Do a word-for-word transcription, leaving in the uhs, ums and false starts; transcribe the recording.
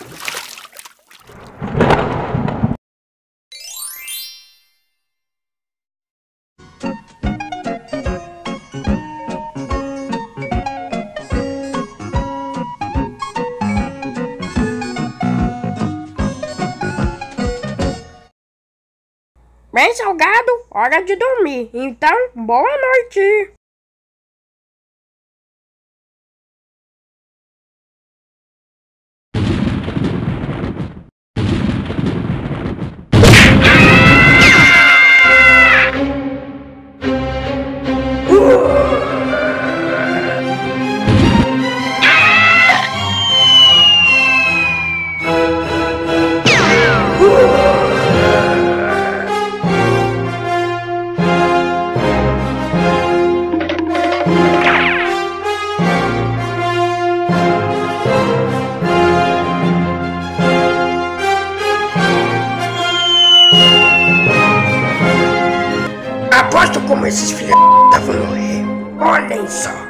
Bem, Salgado, hora de dormir. Então, boa noite. Aposto como esses filhos vão morrer. Olhem só.